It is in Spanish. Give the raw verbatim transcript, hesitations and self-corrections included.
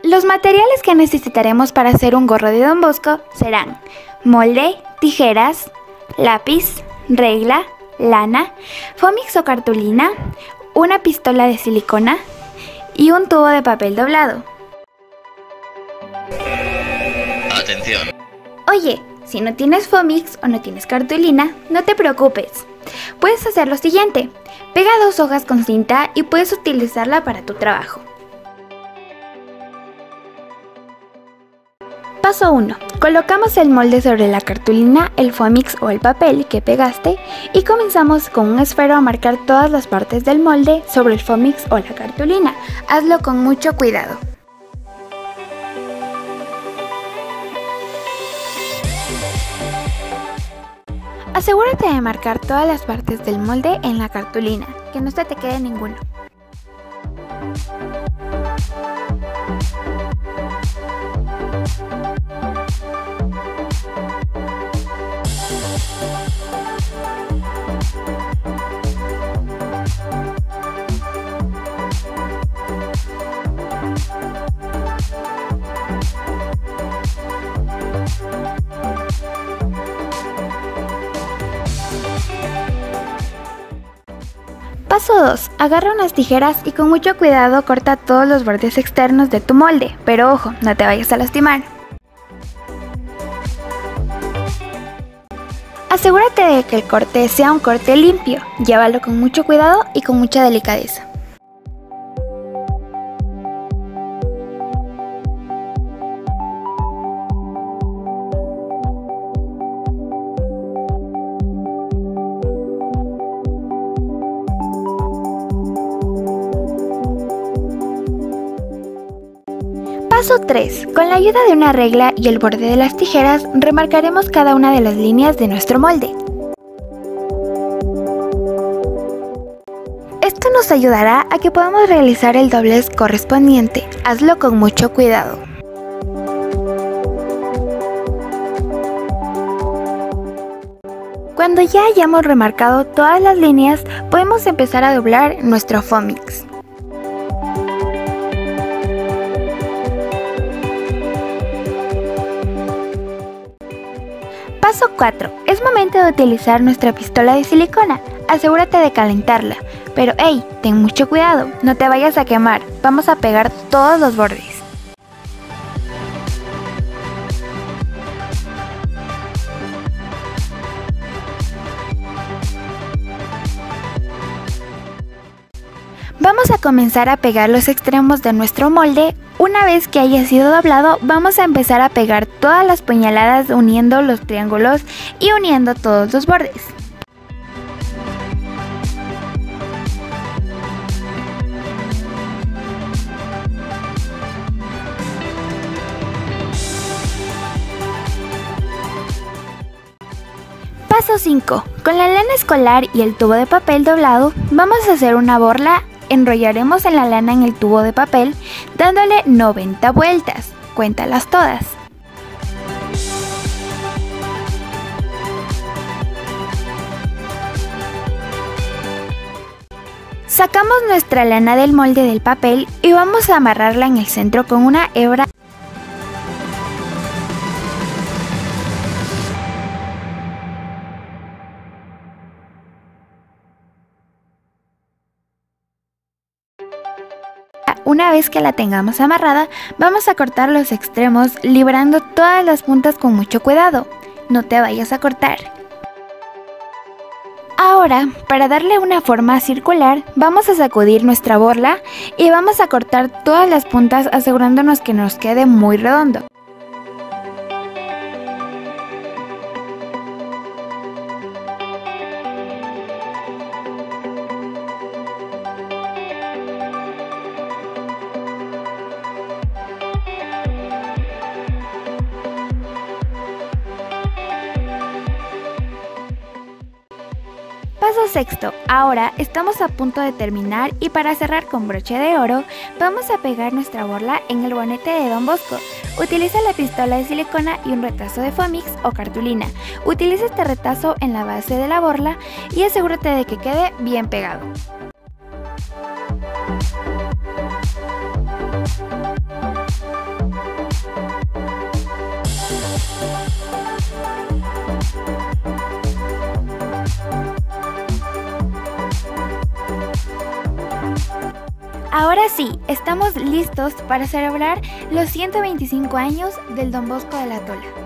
Los materiales que necesitaremos para hacer un gorro de Don Bosco serán molde, tijeras, lápiz, regla, lana, Foamix o cartulina, una pistola de silicona y un tubo de papel doblado. Atención. Oye, si no tienes Foamix o no tienes cartulina, no te preocupes. Puedes hacer lo siguiente: pega dos hojas con cinta y puedes utilizarla para tu trabajo. Paso uno. Colocamos el molde sobre la cartulina, el Foamix o el papel que pegaste y comenzamos con un esfero a marcar todas las partes del molde sobre el Foamix o la cartulina. Hazlo con mucho cuidado. Asegúrate de marcar todas las partes del molde en la cartulina, que no se te quede ninguno. Paso dos. Agarra unas tijeras y con mucho cuidado corta todos los bordes externos de tu molde, pero ojo, no te vayas a lastimar. Asegúrate de que el corte sea un corte limpio, llévalo con mucho cuidado y con mucha delicadeza. Paso tres. Con la ayuda de una regla y el borde de las tijeras, remarcaremos cada una de las líneas de nuestro molde. Esto nos ayudará a que podamos realizar el doblez correspondiente. Hazlo con mucho cuidado. Cuando ya hayamos remarcado todas las líneas, podemos empezar a doblar nuestro Foamix. Paso cuatro. Es momento de utilizar nuestra pistola de silicona. Asegúrate de calentarla. Pero hey, ten mucho cuidado, no te vayas a quemar. Vamos a pegar todos los bordes. Vamos a comenzar a pegar los extremos de nuestro molde. Una vez que haya sido doblado, vamos a empezar a pegar todas las puñaladas uniendo los triángulos y uniendo todos los bordes. Paso cinco. Con la lana escolar y el tubo de papel doblado, vamos a hacer una borla. Enrollaremos en la lana en el tubo de papel, dándole noventa vueltas. Cuéntalas todas. Sacamos nuestra lana del molde del papel y vamos a amarrarla en el centro con una hebra. Una vez que la tengamos amarrada, vamos a cortar los extremos, librando todas las puntas con mucho cuidado. No te vayas a cortar. Ahora, para darle una forma circular, vamos a sacudir nuestra borla y vamos a cortar todas las puntas asegurándonos que nos quede muy redondo. Paso sexto. Ahora estamos a punto de terminar y para cerrar con broche de oro, vamos a pegar nuestra borla en el bonete de Don Bosco. Utiliza la pistola de silicona y un retazo de Foamix o cartulina. Utiliza este retazo en la base de la borla y asegúrate de que quede bien pegado. Ahora sí, estamos listos para celebrar los ciento veinticinco años del Don Bosco de la Tola.